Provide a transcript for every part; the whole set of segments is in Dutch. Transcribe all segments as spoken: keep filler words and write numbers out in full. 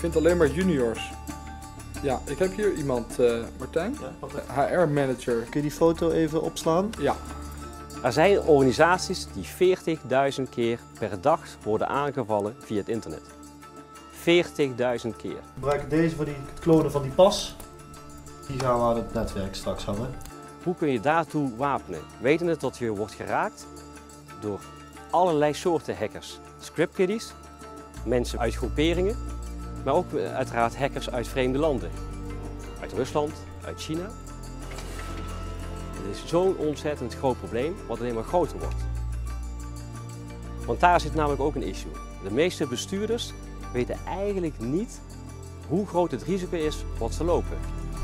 vind alleen maar juniors. Ja, ik heb hier iemand, uh, Martijn, ja, H R-manager. Kun je die foto even opslaan? Ja. Er zijn organisaties die veertigduizend keer per dag worden aangevallen via het internet. veertigduizend keer. We gebruiken deze voor die, het klonen van die pas. Die gaan we aan het netwerk straks hangen. Hoe kun je daartoe wapenen? Wetende dat je wordt geraakt door allerlei soorten hackers. Scriptkiddies, mensen uit groeperingen, maar ook uiteraard hackers uit vreemde landen. Uit Rusland, uit China. Het is zo'n ontzettend groot probleem, wat alleen maar groter wordt. Want daar zit namelijk ook een issue. De meeste bestuurders weten eigenlijk niet hoe groot het risico is wat ze lopen.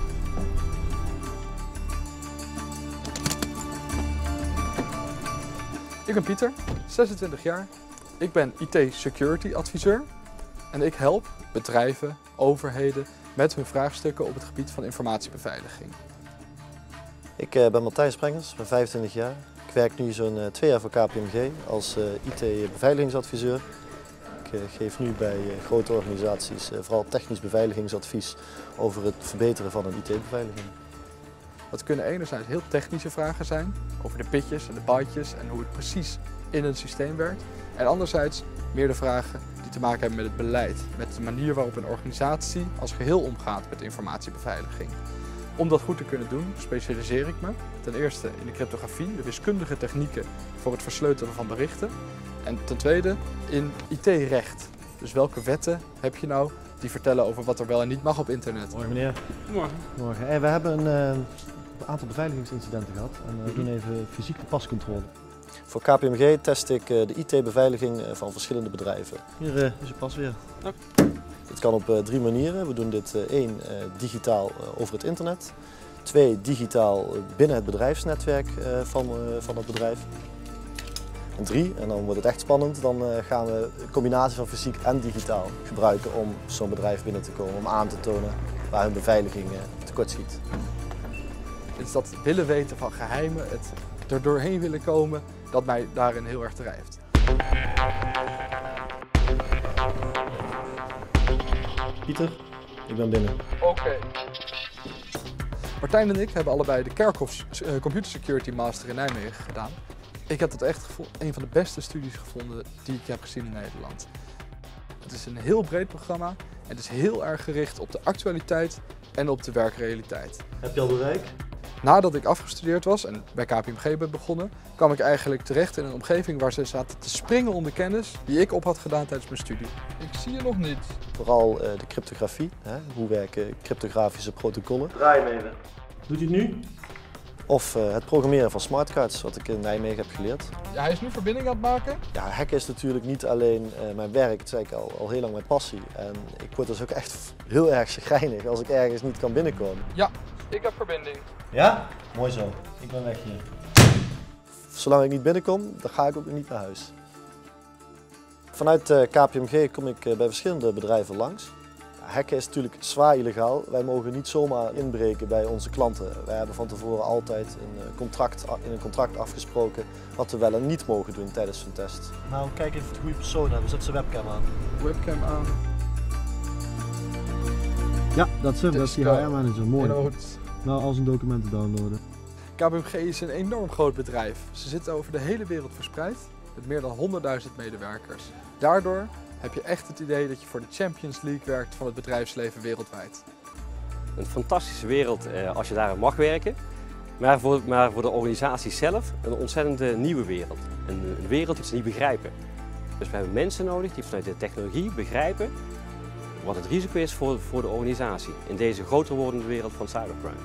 Ik ben Pieter, zesentwintig jaar. Ik ben I T-security adviseur en ik help bedrijven, overheden met hun vraagstukken op het gebied van informatiebeveiliging. Ik ben Martijn Sprengers, ben vijfentwintig jaar. Ik werk nu zo'n twee jaar voor K P M G als I T-beveiligingsadviseur. Ik geef nu bij grote organisaties vooral technisch beveiligingsadvies over het verbeteren van een I T-beveiliging. Dat kunnen enerzijds heel technische vragen zijn, over de pitjes en de bytes en hoe het precies in een systeem werkt. En anderzijds meer de vragen die te maken hebben met het beleid, met de manier waarop een organisatie als geheel omgaat met informatiebeveiliging. Om dat goed te kunnen doen, specialiseer ik me ten eerste in de cryptografie, de wiskundige technieken voor het versleutelen van berichten. En ten tweede in I T-recht. Dus welke wetten heb je nou die vertellen over wat er wel en niet mag op internet? Morgen meneer. Morgen. Morgen. Hey, we hebben een, uh, een aantal beveiligingsincidenten gehad en we doen even fysieke pascontrole. Voor K P M G test ik uh, de I T-beveiliging van verschillende bedrijven. Hier uh, is uw pas weer. Okay. Dit kan op uh, drie manieren. We doen dit uh, één, uh, digitaal uh, over het internet. Twee, digitaal uh, binnen het bedrijfsnetwerk uh, van, uh, van het bedrijf. En drie, en dan wordt het echt spannend, dan uh, gaan we een combinatie van fysiek en digitaal gebruiken om zo'n bedrijf binnen te komen, om aan te tonen waar hun beveiliging uh, tekortschiet. Het is dat willen weten van geheimen, het er doorheen willen komen, dat mij daarin heel erg drijft. Pieter, ik ben binnen. Oké. Okay. Martijn en ik hebben allebei de Kerkhoff Computer Security Master in Nijmegen gedaan. Ik heb dat echt een van de beste studies gevonden die ik heb gezien in Nederland. Het is een heel breed programma en het is heel erg gericht op de actualiteit en op de werkrealiteit. Heb je al bereik? Nadat ik afgestudeerd was en bij K P M G ben begonnen, kwam ik eigenlijk terecht in een omgeving waar ze zaten te springen om de kennis die ik op had gedaan tijdens mijn studie. Ik zie je nog niet. Vooral uh, de cryptografie, hè? Hoe werken cryptografische protocollen. Draai hem even. Doet hij het nu? Of uh, het programmeren van smartcards, wat ik in Nijmegen heb geleerd. Ja, hij is nu verbinding aan het maken. Ja, hacken is natuurlijk niet alleen uh, mijn werk, dat zei ik al, al heel lang mijn passie. En ik word dus ook echt heel erg chagrijnig als ik ergens niet kan binnenkomen. Ja, ik heb verbinding. Ja? Mooi zo. Ik ben weg hier. Zolang ik niet binnenkom, dan ga ik ook niet naar huis. Vanuit uh, K P M G kom ik uh, bij verschillende bedrijven langs. Hacken is natuurlijk zwaar illegaal. Wij mogen niet zomaar inbreken bij onze klanten. Wij hebben van tevoren altijd een contract, in een contract afgesproken wat we wel en niet mogen doen tijdens zo'n test. Nou, kijk even of de goede persoon hebben. Zet zijn webcam aan. Webcam aan. Ja, dat is hem. Dat is die H R-manager. Mooi. Nou, als een documenten downloaden. K P M G is een enorm groot bedrijf. Ze zitten over de hele wereld verspreid met meer dan honderdduizend medewerkers. Daardoor heb je echt het idee dat je voor de Champions League werkt van het bedrijfsleven wereldwijd. Een fantastische wereld eh, als je daar mag werken, maar voor, maar voor de organisatie zelf een ontzettende nieuwe wereld. Een, een wereld die ze niet begrijpen. Dus we hebben mensen nodig die vanuit de technologie begrijpen wat het risico is voor, voor de organisatie in deze groter wordende wereld van cybercrime.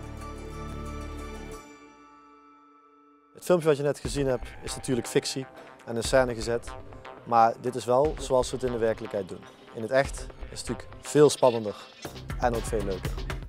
Het filmpje wat je net gezien hebt is natuurlijk fictie en in scène gezet. Maar dit is wel zoals we het in de werkelijkheid doen. In het echt is het natuurlijk veel spannender en ook veel leuker.